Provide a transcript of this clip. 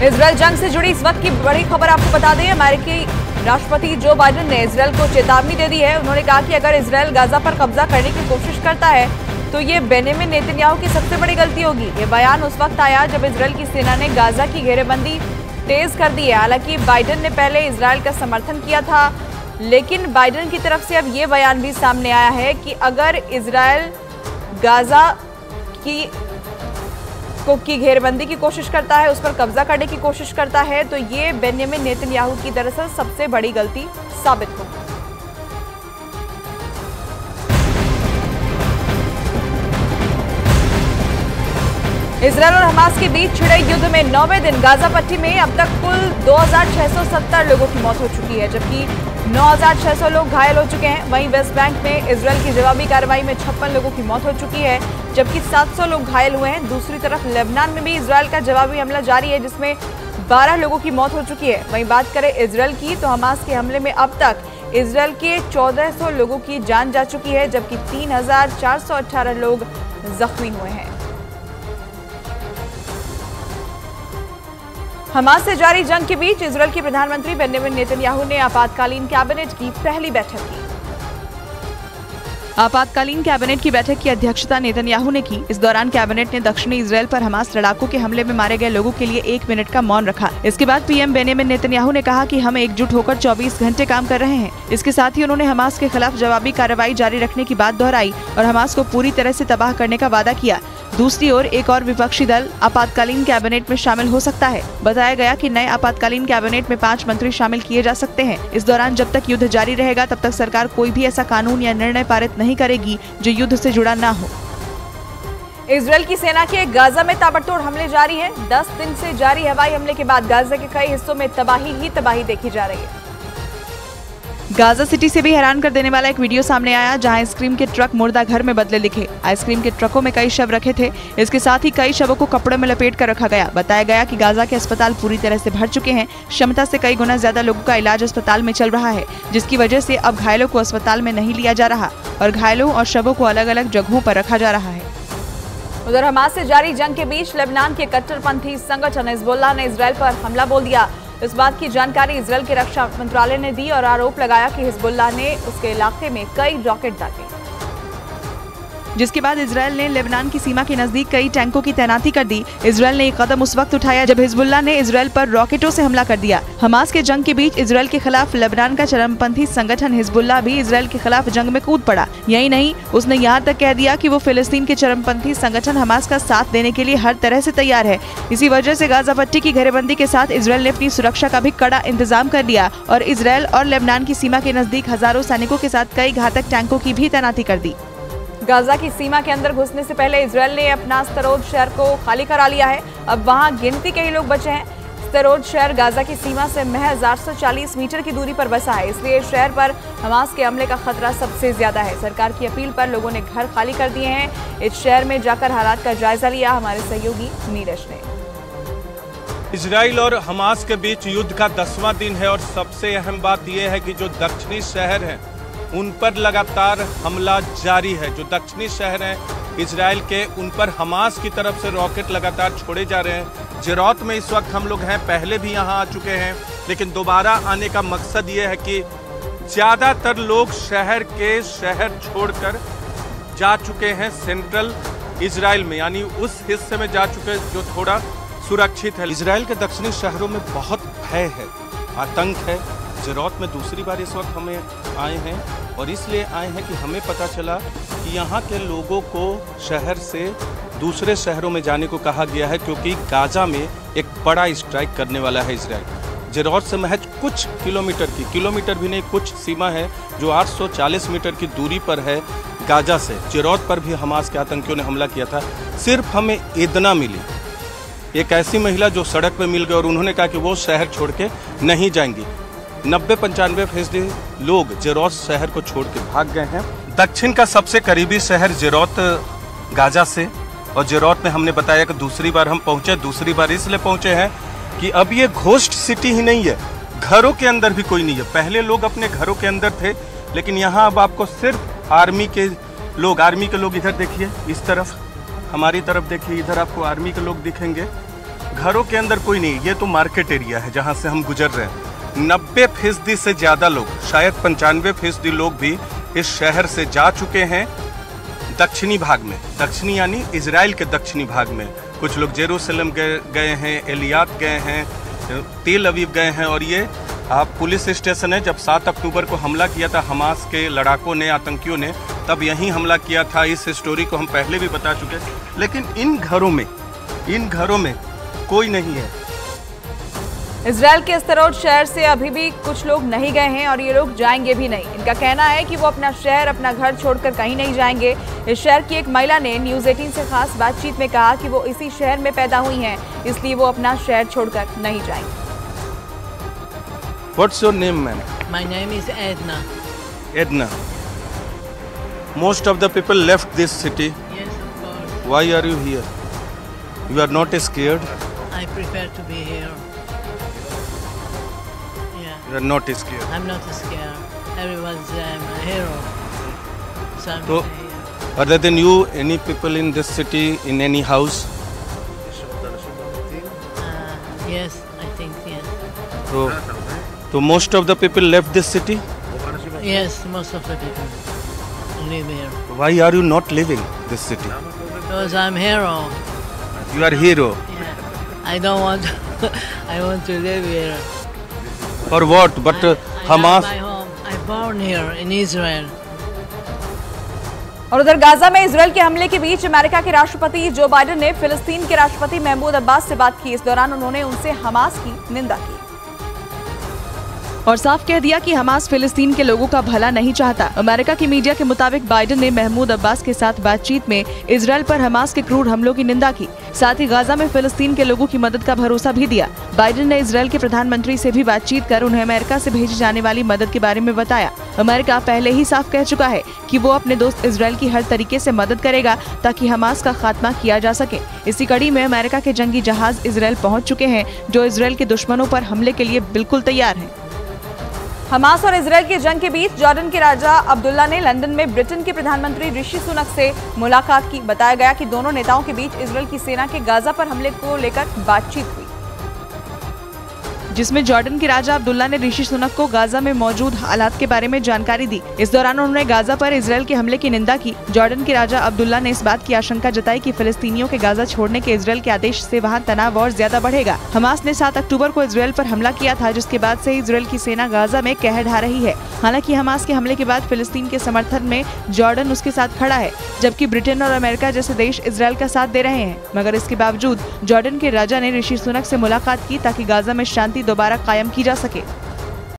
Israel जंग से जुड़ी इस वक्त की बड़ी खबर आपको बता दें। अमेरिकी राष्ट्रपति जो बाइडेन ने इजरायल को चेतावनी दे दी है। उन्होंने कहा कि अगर इजरायल गाजा पर कब्जा करने की कोशिश करता है तो ये बेंजामिन नेतन्याहू की सबसे बड़ी गलती होगी। ये बयान उस वक्त आया जब इजरायल की सेना ने गाजा की घेरेबंदी तेज कर दी है। हालांकि बाइडेन ने पहले इजरायल का समर्थन किया था, लेकिन बाइडेन की तरफ से अब ये बयान भी सामने आया है कि अगर इजरायल गाजा की घेरबंदी की कोशिश करता है, उस पर कब्जा करने की कोशिश करता है, तो ये बेंजामिन नेतन्याहू की दरअसल सबसे बड़ी गलती साबित होगी। इजरायल और हमास के बीच छिड़े युद्ध में 9वें दिन गाजा पट्टी में अब तक कुल 2670 लोगों की मौत हो चुकी है, जबकि 9600 लोग घायल हो चुके हैं। वहीं वेस्ट बैंक में इजरायल की जवाबी कार्रवाई में 56 लोगों की मौत हो चुकी है, जबकि 700 लोग घायल हुए हैं। दूसरी तरफ लेबनान में भी इजरायल का जवाबी हमला जारी है, जिसमें 12 लोगों की मौत हो चुकी है। वहीं बात करें इजरायल की, तो हमास के हमले में अब तक इजरायल के 1400 लोगों की जान जा चुकी है, जबकि 3418 लोग जख्मी हुए हैं। हमास से जारी जंग के बीच इजरायल के प्रधानमंत्री बेंजामिन नेतन्याहू ने आपातकालीन कैबिनेट की पहली बैठक की। आपातकालीन कैबिनेट की बैठक की अध्यक्षता नेतन्याहू ने की। इस दौरान कैबिनेट ने दक्षिणी इजरायल पर हमास लड़ाकों के हमले में मारे गए लोगों के लिए 1 मिनट का मौन रखा। इसके बाद पीएम बेंजामिन नेतन्याहू ने कहा कि हम एकजुट होकर 24 घंटे काम कर रहे हैं। इसके साथ ही उन्होंने हमास के खिलाफ जवाबी कार्रवाई जारी रखने की बात दोहराई और हमास को पूरी तरह से तबाह करने का वादा किया। दूसरी ओर एक और विपक्षी दल आपातकालीन कैबिनेट में शामिल हो सकता है। बताया गया कि नए आपातकालीन कैबिनेट में 5 मंत्री शामिल किए जा सकते हैं। इस दौरान जब तक युद्ध जारी रहेगा, तब तक सरकार कोई भी ऐसा कानून या निर्णय पारित नहीं करेगी जो युद्ध से जुड़ा ना हो। इजरायल की सेना के गाजा में ताबड़तोड़ हमले जारी हैं। 10 दिन से जारी हवाई हमले के बाद गाजा के कई हिस्सों में तबाही ही तबाही देखी जा रही है। गाजा सिटी से भी हैरान कर देने वाला एक वीडियो सामने आया, जहां आइसक्रीम के ट्रक मुर्दा घर में बदले लिखे। आइसक्रीम के ट्रकों में कई शव रखे थे। इसके साथ ही कई शवों को कपड़े में लपेट कर रखा गया। बताया गया कि गाजा के अस्पताल पूरी तरह से भर चुके हैं। क्षमता से कई गुना ज्यादा लोगों का इलाज अस्पताल में चल रहा है, जिसकी वजह से अब घायलों को अस्पताल में नहीं लिया जा रहा और घायलों और शवों को अलग अलग जगहों पर रखा जा रहा है। उधर हमास से जारी जंग के बीच लेबनान के कट्टरपंथी संगठन हिजबुल्लाह ने इजरायल पर हमला बोल दिया। इस बात की जानकारी इजरायल के रक्षा मंत्रालय ने दी और आरोप लगाया कि हिजबुल्लाह ने उसके इलाके में कई रॉकेट दागे, जिसके बाद इजरायल ने लेबनान की सीमा के नजदीक कई टैंकों की तैनाती कर दी। इजरायल ने एक कदम उस वक्त उठाया जब हिजबुल्लाह ने इजरायल पर रॉकेटों से हमला कर दिया। हमास के जंग के बीच इजरायल के खिलाफ लेबनान का चरमपंथी संगठन हिजबुल्लाह भी इजरायल के खिलाफ जंग में कूद पड़ा। यही नहीं, उसने यहाँ तक कह दिया कि वो फिलिस्तीन के चरमपंथी संगठन हमास का साथ देने के लिए हर तरह से तैयार है। इसी वजह से गाजा पट्टी की घेरेबंदी के साथ इजरायल ने अपनी सुरक्षा का भी कड़ा इंतजाम कर दिया और इजरायल और लेबनान की सीमा के नजदीक हजारों सैनिकों के साथ कई घातक टैंकों की भी तैनाती कर दी। गाजा की सीमा के अंदर घुसने से पहले इजरायल ने अपना स्तेरोद शहर को खाली करा लिया है। अब वहां गिनती के ही लोग बचे हैं। स्तेरोद शहर गाजा की सीमा से महज 840 मीटर की दूरी पर बसा है, इसलिए शहर पर हमास के हमले का खतरा सबसे ज्यादा है। सरकार की अपील पर लोगों ने घर खाली कर दिए हैं। इस शहर में जाकर हालात का जायजा लिया हमारे सहयोगी नीरज ने। इजराइल और हमास के बीच युद्ध का 10वां दिन है और सबसे अहम बात यह है कि जो दक्षिणी शहर हैं उन पर लगातार हमला जारी है। जो दक्षिणी शहर हैं इजराइल के, उन पर हमास की तरफ से रॉकेट लगातार छोड़े जा रहे हैं। जेरौत में इस वक्त हम लोग हैं, पहले भी यहाँ आ चुके हैं, लेकिन दोबारा आने का मकसद ये है कि ज़्यादातर लोग शहर छोड़कर जा चुके हैं सेंट्रल इजराइल में, यानी उस हिस्से में जा चुके जो थोड़ा सुरक्षित है। इजराइल के दक्षिणी शहरों में बहुत भय है, आतंक है। जेरौत में दूसरी बार इस वक्त हमें आए हैं और इसलिए आए हैं कि हमें पता चला कि यहाँ के लोगों को शहर से दूसरे शहरों में जाने को कहा गया है, क्योंकि गाजा में एक बड़ा स्ट्राइक करने वाला है इजराइल। जेरौत से महज कुछ किलोमीटर भी नहीं, कुछ सीमा है जो 840 मीटर की दूरी पर है गाजा से। जेरौत पर भी हमास के आतंकियों ने हमला किया था। सिर्फ हमें इतना मिली, एक ऐसी महिला जो सड़क पर मिल गई और उन्होंने कहा कि वो शहर छोड़ के नहीं जाएंगी। 90-95% लोग जेरौत शहर को छोड़ के भाग गए हैं। दक्षिण का सबसे करीबी शहर जेरौत गाजा से, और जेरौत में हमने बताया कि दूसरी बार हम पहुंचे। दूसरी बार इसलिए पहुंचे हैं कि अब ये घोस्ट सिटी ही नहीं है, घरों के अंदर भी कोई नहीं है। पहले लोग अपने घरों के अंदर थे, लेकिन यहाँ अब आपको सिर्फ आर्मी के लोग इधर देखिए, इस तरफ हमारी तरफ देखिए, इधर आपको आर्मी के लोग दिखेंगे। घरों के अंदर कोई नहीं, ये तो मार्केट एरिया है जहाँ से हम गुजर रहे हैं। 90% से ज़्यादा लोग, शायद 95% लोग भी इस शहर से जा चुके हैं दक्षिणी भाग में। दक्षिणी यानी इजराइल के दक्षिणी भाग में। कुछ लोग जेरूसलम गए हैं, एलियात गए हैं, तेल अवीव गए हैं। और ये आप पुलिस स्टेशन है, जब 7 अक्टूबर को हमला किया था हमास के लड़ाकों ने, आतंकियों ने, तब यहीं हमला किया था। इस स्टोरी को हम पहले भी बता चुके हैं। लेकिन इन घरों में कोई नहीं है। इजराइल के स्त्रोत शहर से अभी भी कुछ लोग नहीं गए हैं और ये लोग जाएंगे भी नहीं। इनका कहना है कि वो अपना शहर, अपना घर छोड़कर कहीं नहीं जाएंगे। इस शहर की एक महिला ने न्यूज़ 18 से खास बातचीत में कहा कि वो इसी शहर में पैदा हुई हैं, इसलिए वो अपना शहर छोड़कर नहीं जाएंगे। What's your name, ma'am? My name is Edna. Edna. Most of the people left this city. Yes, of course. Why are you here? You are not scared? I prefer to be here. Yeah, You are not scared. I'm not scared. Everyone's a hero. So I'm So, here. other than you, any people in this city, in any house? Yes, I think yes. So most of the people left this city? Yes, most of the people live here. Why are you not living this city? Because I'm hero. You are hero. Yeah. I don't want. I want to live here. For what? But I Hamas. have my home. I'm born here in Israel. और उधर Gaza में Israel के हमले के बीच America के राष्ट्रपति Joe Biden ने फिलिस्तीन के राष्ट्रपति महमूद अब्बास से बात की। इस दौरान उन्होंने उनसे हमास की निंदा की और साफ कह दिया कि हमास फिलिस्तीन के लोगों का भला नहीं चाहता। अमेरिका की मीडिया के मुताबिक बाइडेन ने महमूद अब्बास के साथ बातचीत में इजराइल पर हमास के क्रूर हमलों की निंदा की, साथ ही गाजा में फिलिस्तीन के लोगों की मदद का भरोसा भी दिया। बाइडेन ने इजराइल के प्रधानमंत्री से भी बातचीत कर उन्हें अमेरिका से भेजी जाने वाली मदद के बारे में बताया। अमेरिका पहले ही साफ कह चुका है कि वो अपने दोस्त इजराइल की हर तरीके से मदद करेगा ताकि हमास का खात्मा किया जा सके। इसी कड़ी में अमेरिका के जंगी जहाज इजराइल पहुंच चुके हैं, जो इजराइल के दुश्मनों पर हमले के लिए बिल्कुल तैयार हैं। हमास और इजराइल की जंग के बीच जॉर्डन के राजा अब्दुल्ला ने लंदन में ब्रिटेन के प्रधानमंत्री ऋषि सुनक से मुलाकात की। बताया गया कि दोनों नेताओं के बीच इजराइल की सेना के गाजा पर हमले को लेकर बातचीत हुई, जिसमें जॉर्डन के राजा अब्दुल्ला ने ऋषि सुनक को गाजा में मौजूद हालात के बारे में जानकारी दी। इस दौरान उन्होंने गाजा पर इजराइल के हमले की निंदा की। जॉर्डन के राजा अब्दुल्ला ने इस बात की आशंका जताई कि फिलिस्तीनियों के गाजा छोड़ने के इजराइल के आदेश से वहां तनाव और ज्यादा बढ़ेगा। हमास ने 7 अक्टूबर को इजराइल पर हमला किया था, जिसके बाद से इजराइल की सेना गाजा में कहर ढा रही है। हालांकि हमास के हमले के बाद फिलिस्तीन के समर्थन में जॉर्डन उसके साथ खड़ा है, जबकि ब्रिटेन और अमेरिका जैसे देश इजराइल का साथ दे रहे हैं। मगर इसके बावजूद जॉर्डन के राजा ने ऋषि सुनक से मुलाकात की ताकि गाजा में शांति दोबारा कायम की जा सके।